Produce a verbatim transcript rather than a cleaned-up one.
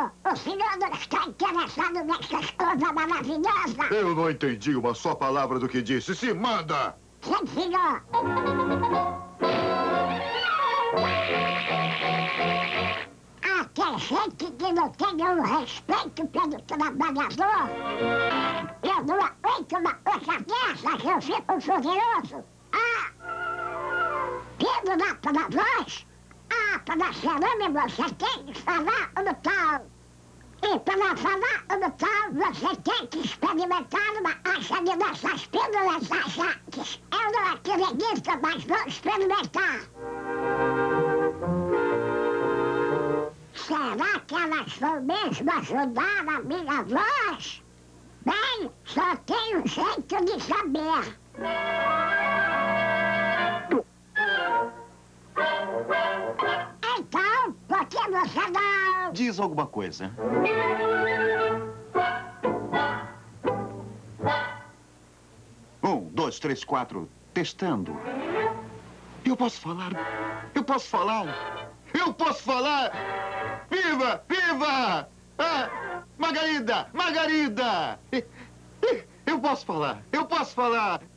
senhor, o senhor não está interessado nessas coisas maravilhosas? Eu não entendi uma só palavra do que disse. Se manda! Sim, senhor. Ah, tem gente que não tem um respeito pelo trabalhador. Eu não aguento uma coisa dessas, eu fico furioso. Ah, pelo lá para voz. Ah, para cerame você tem que falar no tal. E para falar no tal, você tem que experimentar uma acha dessas pílulas achaques. Eu não acredito, mas vou experimentar. Será que elas vão mesmo ajudar a minha voz? Bem, só tem um jeito de saber. Então, por que você não... Diz alguma coisa. Um, dois, três, quatro, testando. Eu posso falar? Eu posso falar? Eu posso falar? Viva! Viva! Ah, Margarida! Margarida! Eu posso falar! Eu posso falar!